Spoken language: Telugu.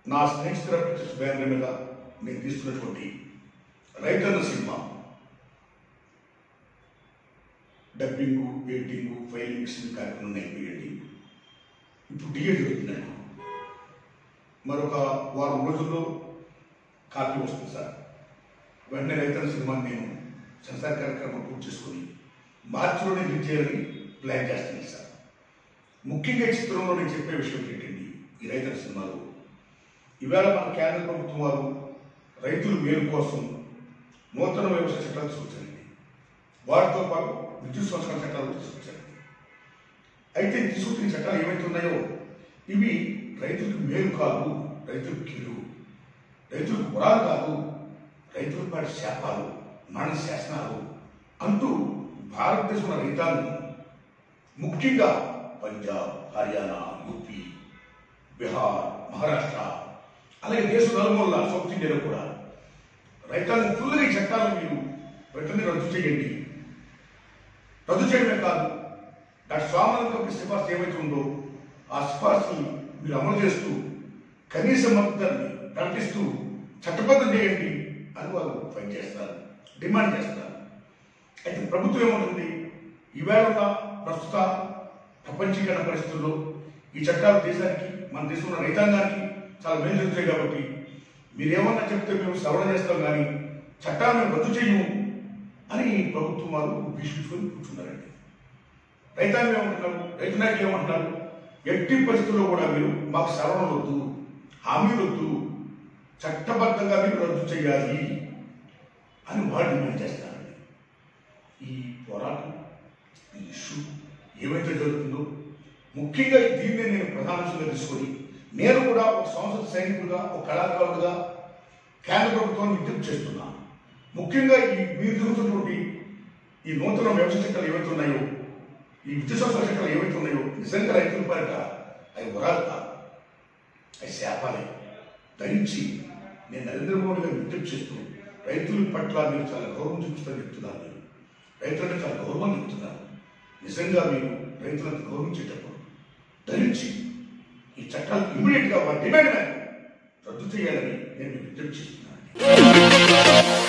నా స్నేహితుల పిక్చర్స్ బ్యానర్ మీద నేను తీస్తున్నటువంటి రైతన్న సినిమా డబ్బింగ్, ఎడిటింగ్, ఫైలింగ్స్ కార్యక్రమం అయిపోయింది. ఇప్పుడు డిఏ జరుగుతుందండి. మరొక వారం రోజుల్లో కాపీ వస్తుంది సార్. వెంటనే రైతన్న సినిమాని నేను సెన్సార్ కార్యక్రమం పూర్తి చేసుకుని మార్చిలోనే రిలీజ్ చేయాలని ప్లాన్ చేస్తున్నాను సార్. ముఖ్యంగా ఈ చిత్రంలో నేను చెప్పే విషయం ఏంటండి, ఈ రైతన్న సినిమాలో ఈవేళ మన కేంద్ర ప్రభుత్వం వారు రైతుల మేలు కోసం నూతన వ్యవసాయ చట్టాలు తీసుకొచ్చారండి. వాటితో పాటు విద్యుత్ సంస్కరణ చట్టాలు తీసుకొచ్చారండి. అయితే తీసుకొచ్చిన చట్టాలు ఏవైతే ఉన్నాయో ఇవి రైతులకు మేలు కాదు, రైతులకు కీడు, రైతులకు పురాలు కాదు, రైతుల పాటి శాపాలు, మరణ శాసనాలు అంటూ భారతదేశంలో రైతాంగం ముఖ్యంగా పంజాబ్, హర్యానా, యూపీ, బీహార్, మహారాష్ట్ర అలాగే దేశం నలుమూలల సౌత్ ఇండియాలో కూడా రైతాంగం ఫుల్గా ఈ చట్టాలను మీరు వెంటనే రద్దు చేయండి. రద్దు చేయడమే కాదు, డాక్టర్ స్వామినాథన్ కమిటీ సిఫార్సు ఏమైతే ఉందో ఆ సిఫార్సుని మీరు అమలు చేస్తూ కనీస మద్దతుని ప్రకటిస్తూ చట్టబద్ధం చేయండి అని వారు ఫైట్ చేస్తారు, డిమాండ్ చేస్తారు. అయితే ప్రభుత్వం ఏమంటుంది, ఈవేళ ఉన్న ప్రస్తుత ప్రపంచీకరణ పరిస్థితుల్లో ఈ చట్టాలు దేశానికి, మన దేశంలో రైతాంగానికి చాలా మేలు జరుగుతాయి కాబట్టి మీరేమన్నా చెప్తే మేము సవరణ చేస్తాం కానీ చట్టాలను రద్దు చేయము అని ప్రభుత్వం వారు భీషించుకొని కూర్చున్నారండి. రైతాంగం ఏమంటున్నారు, రైతు నాయకులు ఏమంటున్నారు, ఎట్టి పరిస్థితుల్లో కూడా మీరు మాకు సవరణ వద్దు, హామీలు వద్దు, చట్టబద్ధంగా మీరు రద్దు చేయాలి అని వాళ్ళు డిమాండ్ చేస్తారండి. ఈ పోరాటం, ఈ ఇష్యూ ఏమైతే జరుగుతుందో ముఖ్యంగా దీన్నే నేను ప్రధానంగా తీసుకొని నేను కూడా ఒక సంస్థ సైనికుడుగా, ఒక కళాకారుడుగా కేంద్ర ప్రభుత్వాన్ని విజ్ఞప్తి చేస్తున్నాను. ముఖ్యంగా ఈ మీరు జరుగుతున్నటువంటి ఈ నూతన వ్యవసాయ చట్టాలు ఏవైతే ఉన్నాయో, ఈ విద్యుత్ సంస్థల చట్టాలు ఏవైతే ఉన్నాయో నిజంగా రైతుల పరంగా అవి వరాలు కాదు, అవి శాపాలే. ధరించి నేను నరేంద్ర మోడీ గారు విజ్ఞప్తి చేస్తూ రైతుల పట్ల మీరు చాలా గౌరవం చూపిస్తారని చెప్తున్నారు. మీరు రైతులంటే చాలా గౌరవం చెప్తున్నారు. నిజంగా మీరు రైతులను గౌరవించేటప్పుడు ధరించి ఈ చట్టాలు ఇమీడియట్గా వారి డిమాండ్ రద్దు చేయాలని నేను విజ్ఞప్తి చేస్తున్నాను.